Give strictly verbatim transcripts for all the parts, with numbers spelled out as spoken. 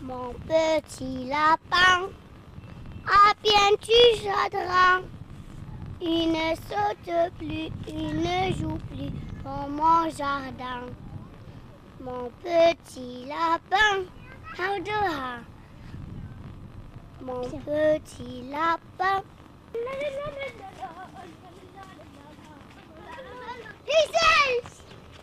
Mon petit lapin a bien du chagrin. Il ne saute plus, il ne joue plus dans mon jardin. Mon petit lapin, how Mon petit lapin. Pieces!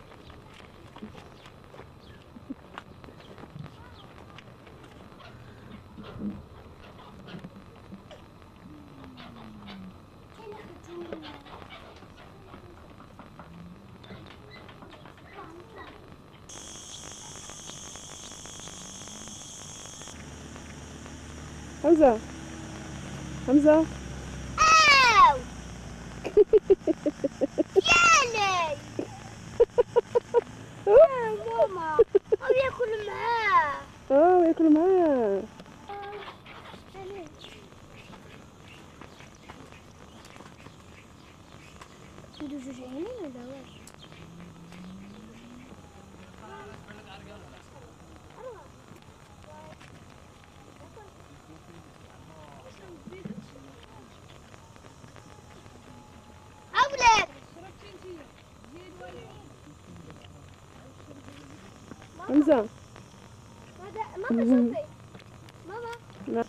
حمزة حمزة أو يالي يا ماما هو ياكل معاه اه ياكل معاه تريدوا شجعيني ولا واش؟ حمزة ماما شوفي ماما لا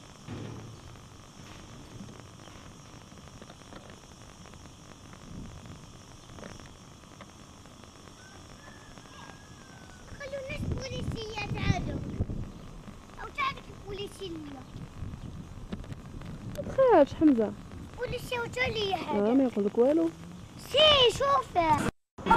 خلوا الناس بوليسية تعالوا أو تعرف البوليسية ما تخافش حمزة بوليسية وتولي اه هذا ما يقولك والو سي شوفه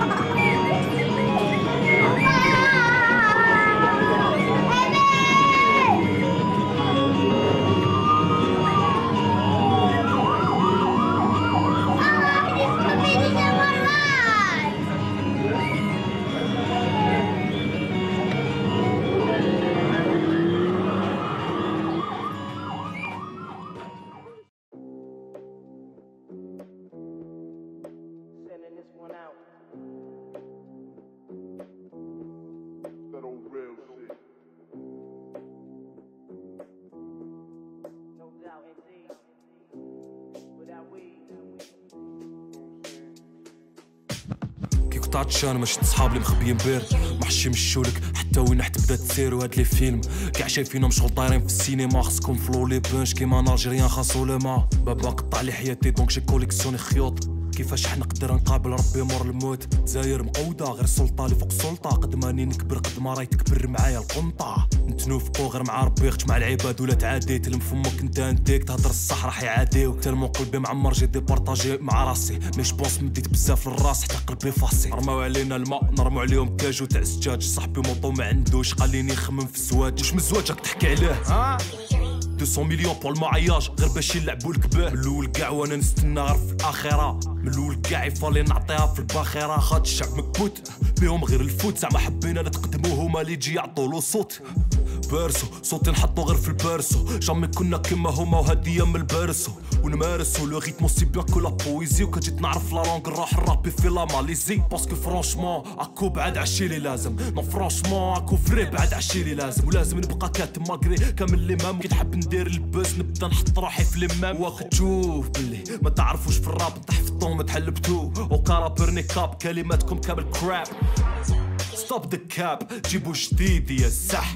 كنت عطشان ما شفت صحابي مخبيين بير ما حشي مشولك حتى وين حتى بدا تسير وهاد لي فيلم كاع شايفينهم شغل طايرين في السينما خصكم فلو لي بنش كيما نالجيريان خاصو لما بابا قطع لي حياتي دونك جي كوليكسيوني خيوط كيفاش حنا نقدر نقابل ربي مور الموت دزاير مقودة غير السلطة اللي فوق السلطة قد ماني نكبر قد ما راهي تكبر معايا القنطة نتنوفقو غير مع ربي خت مع العباد ولا تعادي تلم فمك انت انتيك تهضر الصح راح يعاديوك تلمو قلبي معمر جي ديبارطاجي مع راسي مش بوس مديت بزاف للراس حتى قلبي فاصي رماو علينا الماء نرمو عليهم كاجو تاع الزجاج صاحبي موطو ما عندوش خليني نخمم في الزواج واش من زواجك تحكي عليه ها مئتين مليون بور المعياج غير باش يلعبوا الكباه من الاول كاع وانا نستنى غير في الاخره من الاول كاع يفالي نعطيها في الباخره خاط الشعب مكبوت بيهم غير الفوت زعما حبينا نتقدمو هما اللي يجي يعطولو صوت بارسو صوتي نحطو غير في البارسو جامي كنا كيما هما وهادي من البارسو ونمارسو لو ريتم سي بيان كو لا بويزي وكتجي نعرف لا لونغ نروح نرابي في لا ماليزي باسكو فرونشمون اكو بعد عشي لي لازم نو فرونشمون اكو فري بعد عشي لي لازم ولازم نبقى كاتب ماغري كامل لي مام كي نحب ندير البوز نبدا نحط روحي في لمام واخا تشوف بلي ما تعرفوش في الراب نطيح في الطوم تحلبتو وكارابر نيكاب كلماتكم كامل كراب ستوب ذا كاب جيبو جديد يا الزح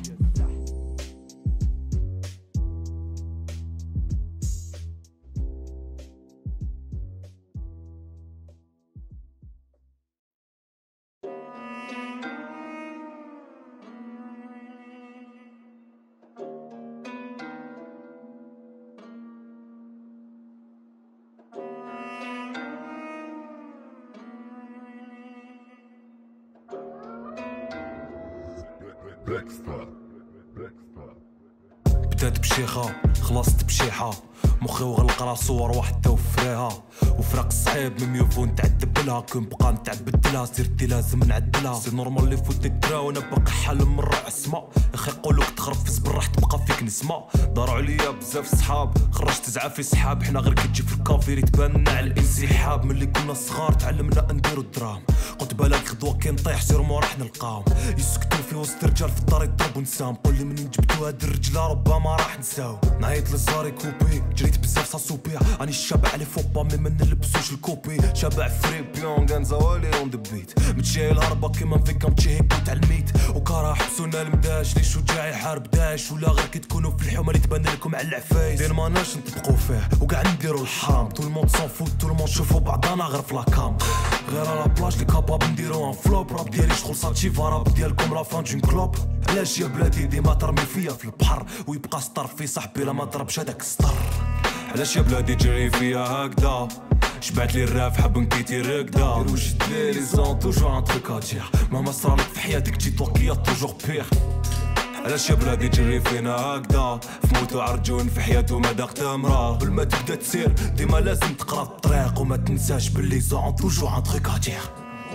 بدات بشيخة خلصت بشيحة مخي وغلق راسو وارواح توفريها وفراق الصعيب من ميوفو نتعذبلها كون بقى نتعبدلها سيرتي لازم نعدلها سي نورمال لي فوت الكرا وانا باقي حال من رأس ما اخي يقولوك تخرفس بالراح تبقى فيك نسمة داروا عليا بزاف صحاب خرجت زعافي سحاب حنا غير كتجي في الكافير تبان على الانسحاب الراب ملي كنا صغار تعلمنا نديرو الدرام. قلت بالك غدوة كي نطيح سيرو ما راح نلقاهم يسكتو في وسط رجال في الدار يضربو نساهم. قولي منين جبتو هاد الرجلة ربما راح نساو. نعيط للزاري كوبي جريت بزاف ساسوبيا راني الشابع علي فوبا مي ما نلبسوش الكوبي. شابع فري بيون كان زوالي اون ذا بيت متجاي الهربة كيما فيكا متجاي هيك تاع الميت. وكره حبسونا المداش لي شجاع يحارب داعش ولا غير كي تكونوا في الحومة اللي تبان لكم على العفايس. دير ماناش نطبقوا فيه وكاع نديرو الحرام. تو الموند سون فوت تو الموند شوفو بعضنا غير في لاكام. غير على بلاش لي كاباب نديرو ان فلوب. راب ديالي شغل ساتشيفا راب ديالكم لا فان دون كلوب. علاش يا بلادي ديما ترمي فيا في البحر ويبقى سطر في صاحبي لا ما ضربش هداك السطر. علاش يا بلادي تجري فيا هكدا شبعت لي الراف حاب نكيتي ركدا. وجد لي لي زون توجور ان تروك ا دير مهما صرالك في حياتك تجي توكيا توجور بيغ. علاش يا بلادي تجري فينا هكدا في موتو عرجون في حياتو ما داق تمرة. قبل ما تبدا تسير ديما لازم تقرا الطريق وما تنساش بلي زون توجور ان تروك ا دير.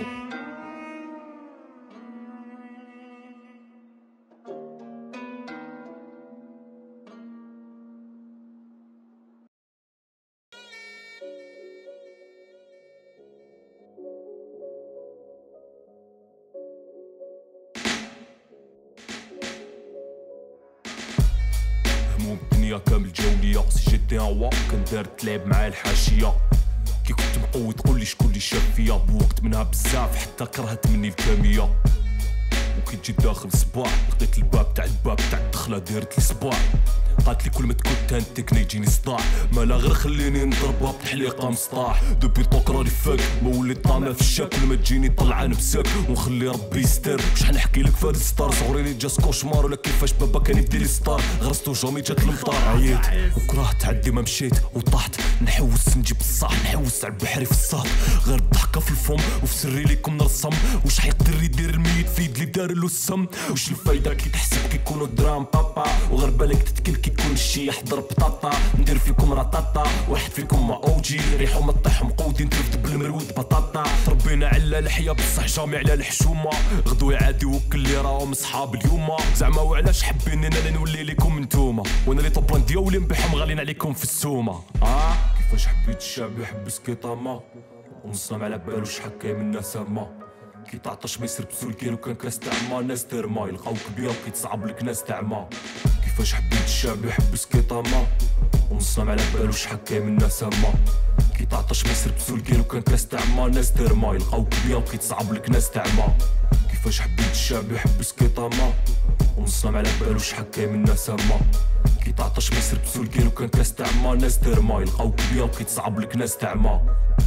الدنيا كامل جولية سي جيتي ان وا كان دار تلعب مع الحاشية. كي كنت مقوي تقولي شكون لي شاف فيا بوقت منها بزاف حتى كرهت مني الكامية. وكي تجي داخل الصباح لقيت الباب تاع الباب تاع الدخلة دارت لي صباح. قالت لي كل ما تكون تانتك يجيني صداع مالا غير خليني نضربها بتحليقه مسطاح. دوبي طوك راني فاك ما وليت طامع في الشاك كل ما تجيني طلعان بساك ونخلي ربي يستر. واش نحكي لك فهاد الستار صغري لي جاس كوشمار ولا كيفاش بابا كان يدير لي ستار. غرستو جامي جات المطار عييت وكرهت عدي ما مشيت وطحت نحوس نجيب الصح نحوس على البحري في الصاد. غير الضحكه في الفم وفي سري ليكم نرسم. واش حيقدر يدير الميت في يد لي دار له السم. واش الفايده كي تحسب كيكونوا درام بابا وغير بالك تتكل كيكون الشي يحضر بطاطا. ندير فيكم رطاطا واحد فيكم ما اوجي ريحو ما طيح مقودين ترفد بالمرود بطاطا. تربينا على الحياه بصح جامي على الحشومه. غدوي عادي وكل اللي راهم صحاب اليوم زعما وعلاش حابين انا نولي لكم نتوما وانا لي طوبلان ديالي نبيعهم غالين عليكم في السومه. اه كيفاش حبيت الشعب يحبس كيطاما ونصنع على بالو شحال كاين من ناس هما. كي تعطش ما يسربسو الكيلو كان كاس تاع ما ناس ترما يلقاوك بيا وكيتصعب لك ناس تاع ما. كيفاش حبيت الشعب يحبس كيطاما ونصنع على بالو شحال كاين من ناس هما. كي تعطش ما يسربسو الكيلو كان كاس تاع ما ناس ترما يلقاوك بيا وكيتصعب لك ناس تاع ما. كيفاش حبيت الشعب يحبس كيطاما ونصنع على بالو شحال كاين من ناس هما. كي تعطش ما يسربسو الكيلو كان كاس تاع ما ناس ترما يلقاوك بيا وكيتصعب لك ناس تاع ما.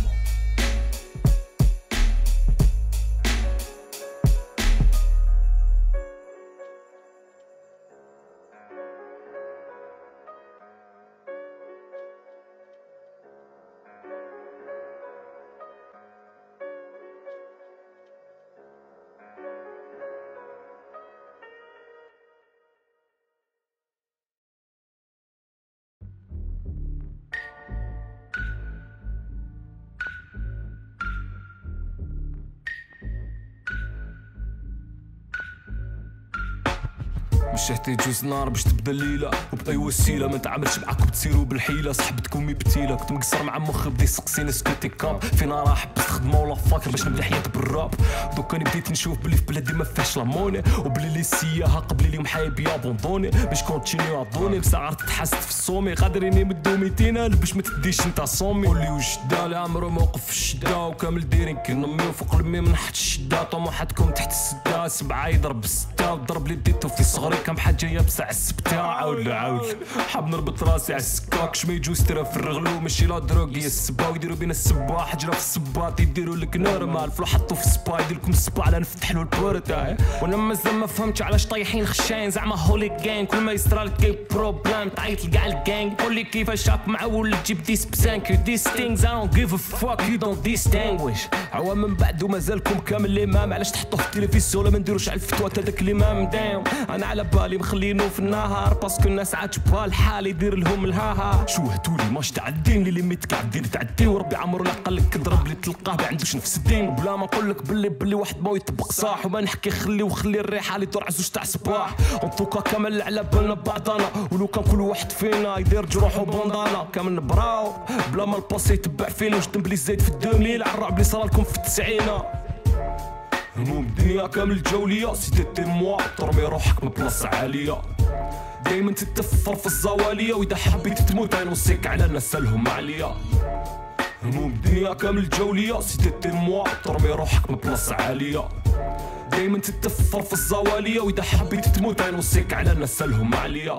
مش يحتاج جوز نار باش تبدا الليله وبأي وسيله ما نتعاملش معاكم تسيروا بالحيله. صاحبتكم مبتيله كنت مقصر مع مخي بدا يسقسيني سكوتي كامب فينا راه حبست خدمه ولا فاكر باش نبدا حياتي بالراب. دوك انا بديت نشوف بلي في بلادي ما فيهاش لاموني وبلي لي السياحه قبل لي محايب يابوندوني باش كونتينيو ابوني بساعه تتحست في الصومي قادرين يمدو ميتين الف باش ما تديش انت صومي. قولي واش دا لا عمرو موقف في الشده وكامل دايرين كنميو فوق المي من حت الشده. طموحاتكم تحت السده سبعه يضرب سته وضرب لي ديتو في صغري كم حاجه جايه بساع السبته. عاود عاود حاب نربط راسي على السكاك شمي جوز ترى في الرغلو ماشي لا دروغ هي السبا ويديروا بينا السبا حجره في السباط يديروا لك نورمال فلو حطوا في السبا يدير لكم السبا على نفتح له البور تاعي. وانا مازال ما فهمتش علاش طايحين خشاين زعما هولي جانج كل ما يصرى لك كاين بروبليم تعيط لكاع الجانج. قولي كيفاش راك معول تجيب ديس بسانك ديس ثينجز اي دونت جيف ا فاك يو دونت ديستانغويش. عوام من بعد ومازالكم كامل الامام علاش تحطوه في التلفزيون ولا ما نديروش على الفتوى تاع داك الامام دايم. انا على بالي مخلينو في النهار باسكو الناس عاتبها الحال يدير لهم الهاها. شو هتولي ماش تعدين لي ميت قاعدين تعدي وربي عمرو لا قالك ضرب لي تلقاه ما عندوش نفس الدين. بلا ما نقولك باللي باللي واحد ما يطبق صاح وما نحكي خلي وخلي الريحه اللي ترعز زوج تاع صباح. اونطوكا كامل على بالنا بعضنا ولو كان كل واحد فينا يدير جروحو بوندانا كامل نبراو بلا ما الباسي يتبع فينا وجدن بلي زايد في الدوميل على الرعب اللي صرالكم في التسعينه. هموم الدنيا كامل جوليه سي تي موا ترمي روحك من بلاصه عاليه دايما تتفر في الزواليه واذا حبيت تموت غنوصيك على الناس سالهم عليا. هموم الدنيا كامل جوليه سي تي موا ترمي روحك من بلاصه عاليه دايما تتفر في الزواليه واذا حبيت تموت غنوصيك على الناس سالهم عليا.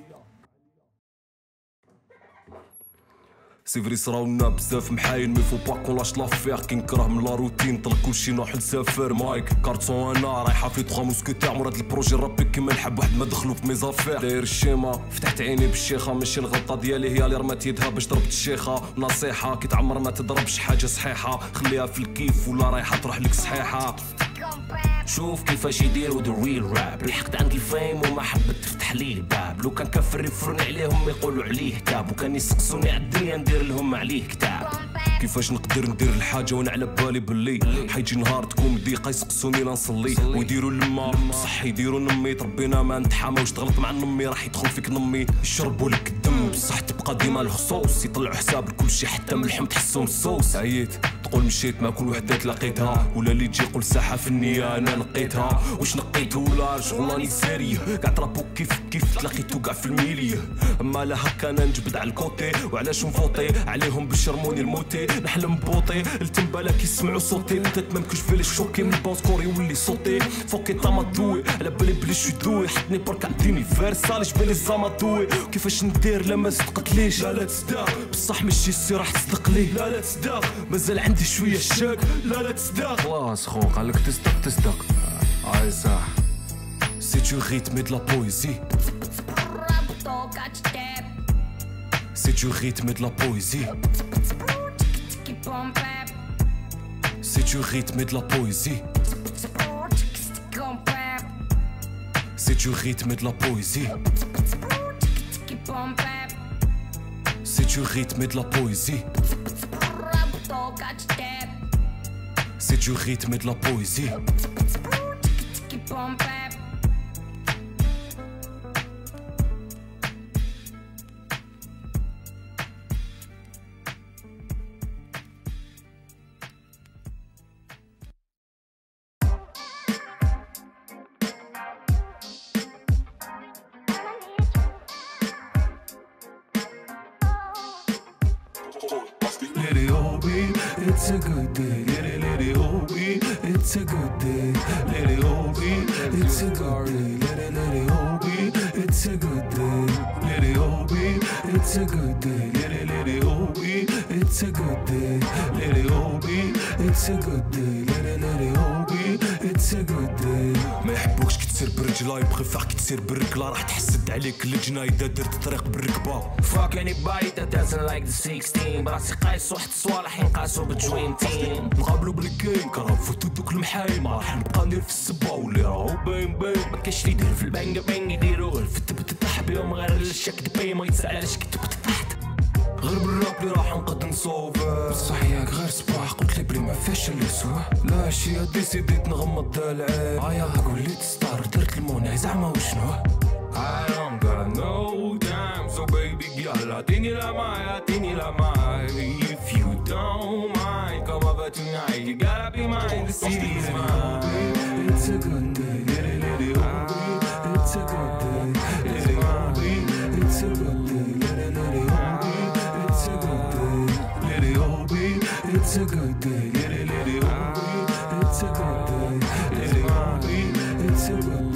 سي فري صراونا بزاف محاين مي فو با كون لاش لافير كي نكره من لا روتين طلق كلشي نروح نسافر مايك كارتون انا رايحه في تخوا موسكوتير مراد البروجي رابي كيما نحب واحد ما دخلو في ميزافير داير الشيما فتحت عيني بالشيخه ماشي الغلطه ديالي هي اللي رمات يدها باش ضربت الشيخه. نصيحه كي تعمر ما تضربش حاجه صحيحه خليها في الكيف ولا رايحه تروح لك صحيحه. شوف كيفاش يديروا ذا ريل راب لحقت عند الفيم وما حبت تفتح لي الباب. لو كان كفر يفرن عليهم يقولوا عليه كتاب وكان يسقسوني عالدنيا ندير لهم عليه كتاب. كيفاش نقدر ندير الحاجه وانا على بالي باللي حيجي نهار تكون ضيقه يسقسوني لا نصلي ويديروا لما بصح يديروا نمي تربينا ما نتحامى واش تغلط مع نمي راح يدخل فيك نمي يشربوا لك الدم بصح تبقى ديما الخصوص يطلعوا حساب لكل شيء حتى من اللحم تحسهم الصوص. عييت تقول مشيت مع كل وحده تلاقيتها ولا اللي تجي يقول ساحه فنيه انا نقيتها واش نقيت ولا شغلاني ساريه كاع طرابو كيف كيف تلاقيتو كاع في الميليه. اما لا هكا انا نجبد على الكوتي وعلاش نفوطي عليهم باش يرموني الموتي نحلم بوطي التنباله كيسمعوا صوتي بتات ما نكونش فيلي شوكي من الباسكور يولي صوتي فوكي طاما دوي على بالي بلي شو دوي حطني برك عنديني فيرساليش بالي زعما دوي كيفاش ندير لما صدقتليش لا لا تصدق بصح ماشي سي راح تصدق لي لا لا تصدق مازال عندي شويه الشك لا لا تصدق خلاص خو قالك تصدق تصدق اي صح سي تو ريتم دو لا بويزي سي تو ريتم دو لا بويزي C'est du rythme et de la poésie. C'est du rythme et de la poésie. C'est du rythme et de la poésie. C'est du rythme et de la poésie. Let it all be, it's a good day. Let it, let it all be, it's a good day. Let it all be, it's a good day. Let it, let it all be, it's a good day. Let it all be, it's a good day. Let it, let it all be, it's a good day. Let it all be, it's a good day. Let it, let it all be, it's a good day. ما يحبوكش كي تسير برجلا يبغي فيك كي تسير بالركله راح تحسد عليك اللجنه اذا درت الطريق بالركبه. Fuck anybody that doesn't like the sixteen براسي قايس واحد الصوالح ينقاسو بالجوينتين نقابلو بالكاين كرافوتو دوك المحايم راح نبقى ندير في السبا واللي راهو باين باين ما كاينش اللي يدير في البانكا بانكا يديرو غير في التبت تحت بيهم غير الشك دبي ما يتسال علاش كتبت تحت غير بالراب اللي راح نقد نصوفه بصح ياك غير صباح قلت لي بلي ما فيهاش اللي سوا لا شي ديسيديت نغمض العين ايا قولي تستار درت المونع زعما وشنو I don't got no time so baby girl عطيني لا معاي عطيني لا معاي if you don't mind come over tonight you gotta be mine the city's mine it's a good day let it let it all be it's a good day let it all be it's a good day let it let it all be it's a good day let it all be it's a good day let it let it all be it's a good day let it all be it's a good day